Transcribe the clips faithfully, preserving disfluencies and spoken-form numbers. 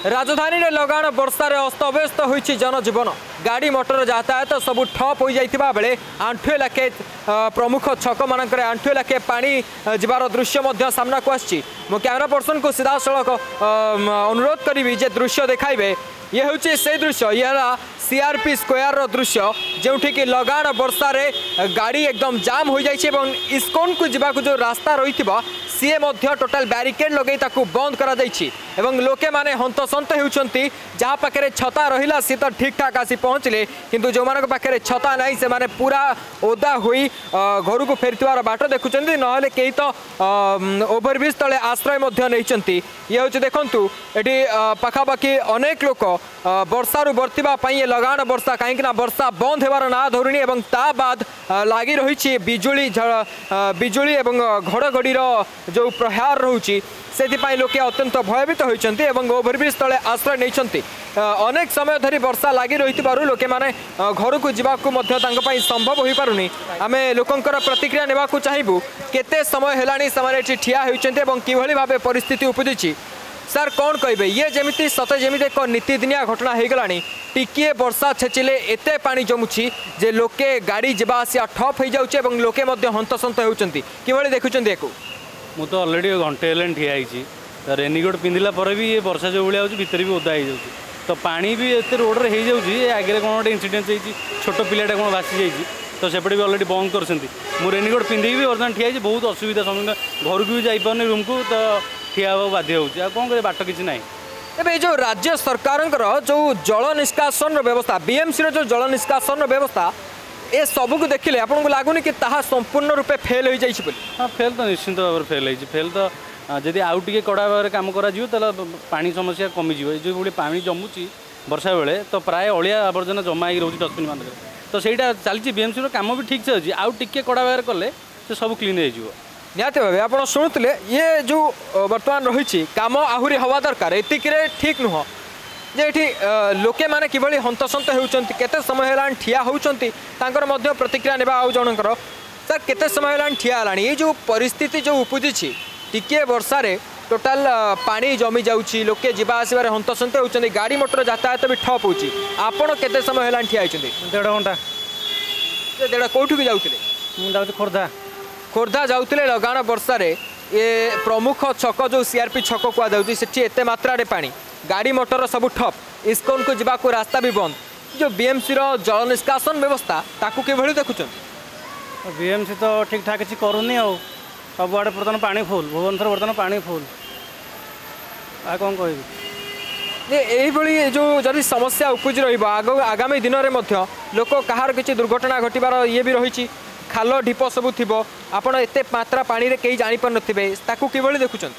राजधानी रे लगाण वर्षा रे अस्तव्यस्त होइछि जनजीवन गाड़ी मोटर यातायात सब ठप हो जाइतिबा बेले आंठुए लाखे प्रमुख छक मानक आंठुए लाखे पानी जीवार दृश्य मध्य सामना को आछि। मो कैमरा पर्सन को सीधा सड़क अनुरोध करी जे दृश्य देखाइबे ये हूँ से दृश्य ये सीआरपी स्क्वायर रो दृश्य जो कि लगाण वर्षा रे गाड़ी एकदम जाम हो जाइए इस्कॉन को जीवा जो रास्ता रही सी टोटाल बैरिकेड लगे बंद करा एवं लोके माने हंतसंत होती जहाँ पाखे छता रहा सी तो ठीक ठाक आसी पहुँचले किंतु जो मान पाखे छता नहीं से माने पूरा ओदा हुई घर को फेरथिबार बाट देखुं ना कई तो ओभरब्रिज तले आश्रय नहीं ये हूँ देखु ये पाखापाखि अनेक लोक वर्षा रु बर्तिबा ये लगाण वर्षा कहीं वर्षा बंद होवार ना धरुणी एवं ता बाद लगी रही बिजुली बिजुली एवं घड़घड़ी जो प्रहार रोचे से लोके अत्यंत भयभीत होती ओभरब्रिज तले आश्रय नहीं अनेक समय धरी वर्षा लगी रही लोके माने घर को जावाक संभव हो पारुनी आम लोकंकर प्रतिक्रिया नेबा चाहबू केते समय हेलानी समय ठिया होती किभली भाव परिस्थिति उपजुची सर कौन कहे ये जमी सते जमी एक नीतिदिनिया घटना हो गला टिके वर्षा छेचिले एते पानी जमुची जे लोके गाड़ी जावा आसिया ठप हो जाउछे एवं लोके हंतसंत होउछंती किभली देखुछंती एको मु तो ऑलरेडी घंटे हेलेन ठिया होइछि रेनिकोट पिंधिला पर भी ये वर्षा जो भाया होउछि भितर भी ओदा हो जाउछि तो पानी भी एते रोड रे हो जाउछि आगे कौन गोटे इंसिडेंट होइछि छोट पिलाटा कौन भासी जाइछि तो सेपटे भी ऑलरेडी बंद करछंती मु रेनिकोट पिंधि भी वर्तमान ठिया बहुत असुविधा सम्मुखीन घर को भी जाई पारनी रूम को तो ठिया हवा बाध्य होउछि कौन करे बाट किछि नाही। एबे जो राज्य सरकार जो जल निष्कासन व्यवस्था बीएमसी जो जल निष्कासन व्यवस्था ए सब को देखिले आपन को लागुनी कि ताहा संपूर्ण रूपे फेल हो जाइछि बोली। हां फेल तो निश्चित भाव फेल होइछि फेल तो जदि आउ टिके कड़ा भाव काम करा जिवो तला पानी समस्या कमी जिवो जो बोली पानी जमुची वर्षा बेले तो प्राय अलिया आवर्जना जमा हो रोची डस्टबिन मान तो सेटा चलछि बीएमसी रो काम भी ठीक से अछि आउ टिके कड़ा भाव कले से सब क्लीन हो जिवो निहाती भाव आप शुणुले ये जो बर्तमान रही कम आहरी हवा दरकार एतिक ठीक नुह जे ये लोके माने किभली हंतसंत होउचंती केते समय हेलान ठिया होउचंती तांकर मध्य प्रतिक्रिया नेबा आउ जनकर सर केते समय हेलान ठिया हेलानी ये जो परिस्थिति जो उपजिछि टिके वर्षा रे टोटाल पानी जमी जाउछि लोके जीवा आसबार हंतसंत होउचंती गाड़ी मोटर यातायात भी ठप होउछि आपण केते समय हेलान ठिया होइचंती डेढ़ घंटा डेढ़ कोठु के जाउतिले मु जाउति खोर्धा खोर्धा जाउतिले लगाण वर्षा रे ये प्रमुख छक जो सीआरपी छक कुआ जाउछि सेठी एते मात्रा रे पानी गाड़ी मोटर सब ठप इस्कॉन को जीवा को रास्ता भी बंद जो बीएमसी रो जल निष्कासन व्यवस्था ताकू किभली देखुछन बीएमसी तो ठीक ठाक किसी करूनी आ सब आड़े बर्तमान पानी फुल भुवनेश्वर बर्तमान पानी फुल आ कौन कह ये जो जदि समस्या उपज रहा आगामी दिन में लोक कहार किसी दुर्घटना घटवार ये भी रही खाल ढीप सब थी आपड़ एत मात्रा पानी रे कहीं जानी पार नथिबे ताकू किभली देखुछन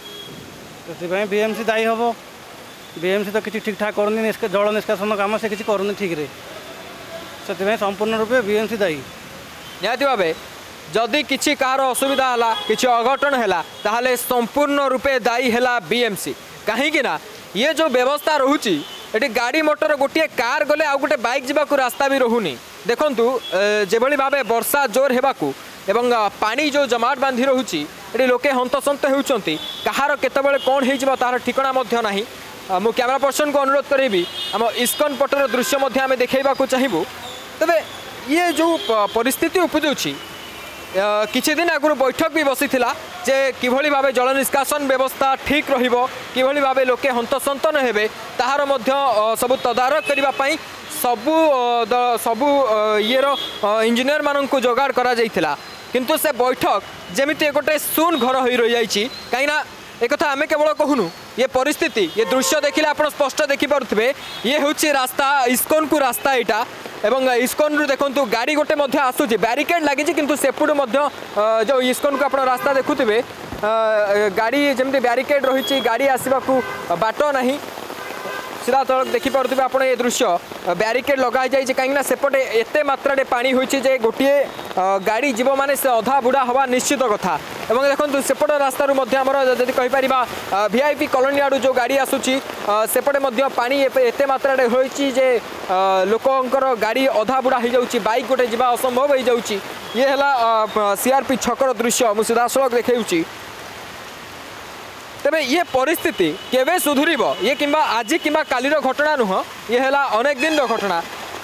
बीएमसी दायी हम बीएमसी तो किसी ठीक ठाक करनी जल निष्कासन काम से किसी करूनी ठीक रे से संपूर्ण रूपे बीएमसी दायी निहाती भाव जदि किसी कहार असुविधा है किसी अघटन है ताहले संपूर्ण रूपे दायी है बीएमसी कहीं ना ये जो व्यवस्था रोची ये गाड़ी मोटर गोटे कार गले आ गोटे बाइक जावाक रास्ता भी रोनी देखु जो भाव वर्षा जोर होगाकू एवं पानी जो जमाट बांधि रोचे ये लोके हंतसंत होती कहार केतबेले कौन हो तार ठिकना ना मु कैमरा पर्सन को अनुरोध करी आम इस्कॉन पटर दृश्य आम देखा चाहबू तेरे ये जो परिस्थिति उपजुची किछि दिन आगु बैठक भी बसी जे किभली भाव जल निष्कासन व्यवस्था ठीक रहिबो किभली भाव लोके हंतसंत न हेबे ताहार मध्य सब तदारक करने सबू सबू ये इंजीनियर मान को जोगाड़ करा जाइथिला किंतु से बैठक जमीती गोटे शून घर हो रही जाइए कहीं एक कथा आम केवल कहूनु ये परिस्थिति ये दृश्य देखिले आप स्पष्ट देखिपे ये हूँ रास्ता इस्कॉन को रास्ता यहाँ एवं इस्कॉन रु देखु गाड़ी गोटे आसूँ बैरिकेड लगी किंतु सेपटू जो इस्कॉन को आप रास्ता देखुवे गाड़ी जमी बैरिकेड रही गाड़ी आसवाक बाट ना सीधा तल देखिपे आप ये दृश्य बैरिकेड लगा जाए कहीं सेपटे एत मात्रा पानी होती गोटे गाड़ी जीव माने से अधा बुढ़ा हवा निश्चित कथा एवं देखो सेपट रास्तार जदि कहीपर वीआईपी कॉलोनी आड़ू जो गाड़ी आसूची सेपटे पानी एत मात्रा होती जे लोकंकर गाड़ी अधा बुढ़ा हो जाऊँगी बाइक गोटे जावा असंभव हो जाऊँगी ये है सीआरपी छकर दृश्य मुझे सीधासलख देखा तेबे ये परिस्थिति केबे सुधुरिब ये किंबा आज किंबा कालीर घटना नुह ये है अनेक दिन घटना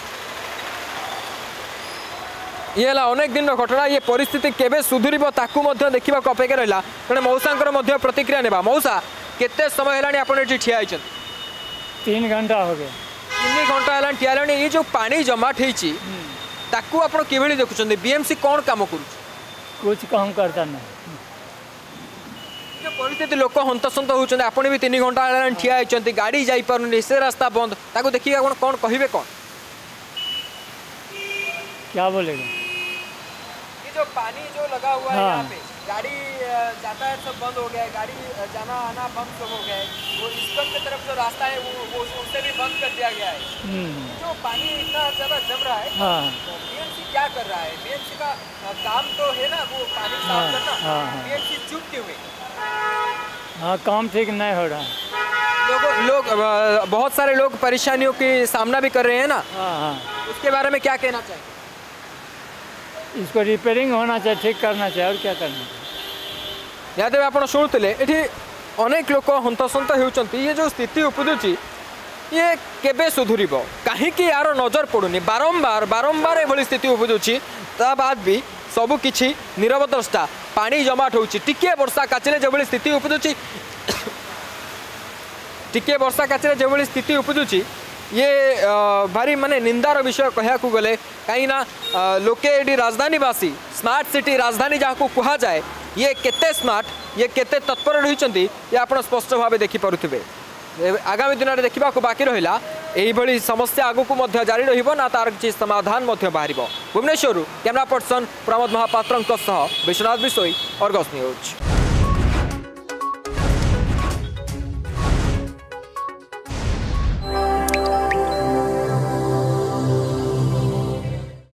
ये है अनेक दिन घटना ये परिस्थिति केबे सुधुरिब ताकू मध्य देखा अपेक्षा रहा तेणु मौसा मध्य प्रतिक्रिया नेबा मौसा केते समय है आप ठिया होती तीन घंटा हो गया तीन घंटा है ठिया ये जो पानी जमाट होती ताकू आप किभली देखुं बीएमसी कौन काम कर कुछ काम करता नहीं परिस्थिति लोक हंतसंत होती आपड़ भी तीन घंटा है ठिया होती गाड़ी जापार से रास्ता बंद ताकू देखिए आप कौन कहे कौन क्या बोलेगा ये जो पानी जो लगा हुआ है यहाँ पे गाड़ी यातायात सब बंद हो गया है गाड़ी जाना आना बंद सब हो गया है वो ईस्टर्न की तरफ जो रास्ता है वो वो उससे भी बंद कर दिया गया है जो पानी इतना ज़्यादा जम रहा है हाँ बीएमसी क्या कर रहा है बीएमसी का काम तो है ना वो पानी साफ करना बीएमसी चुप क्यों है हाँ काम ठीक नहीं हो रहा है लोग लोग बहुत सारे लोग परेशानियों की सामना भी कर रहे हैं ना हाँ हाँ उसके बारे में क्या कहना चाहिए इसको रिपेयरिंग होना चाहिए ठीक करना चाहिए और क्या करना चाहिए याद आप शुणुते ये अनेक लोक हंतसंत होती ये जो स्थिति उपदुची ये केबे सुधुर कहीं यार नजर पड़ुनी बारंबार बारंबार ये स्थिति उपदुची ता बाद भी सबू किछि नीरव द्रष्टा पानी जमाट होची टिके वर्षा काचिले जो स्थिति उपदुची टिके वर्षा काचिले जो स्थिति उपदुची ये भारी माने निंदार विषय कहया गले कहीं ना लोके ये राजधानीवासी स्मार्ट सिटी राजधानी जहाँ को कहा जाए ये केते स्मार्ट ये केते तत्पर रही ये आप स्पष्ट भाव देखिपे आगामी दिन में देखा बाकी रहा यही समस्या आगू को जारी रहा तार किसी समाधान बाहर Bhubaneswar camera person Pramod Mahapatra Biswanath Bishoi Argus news.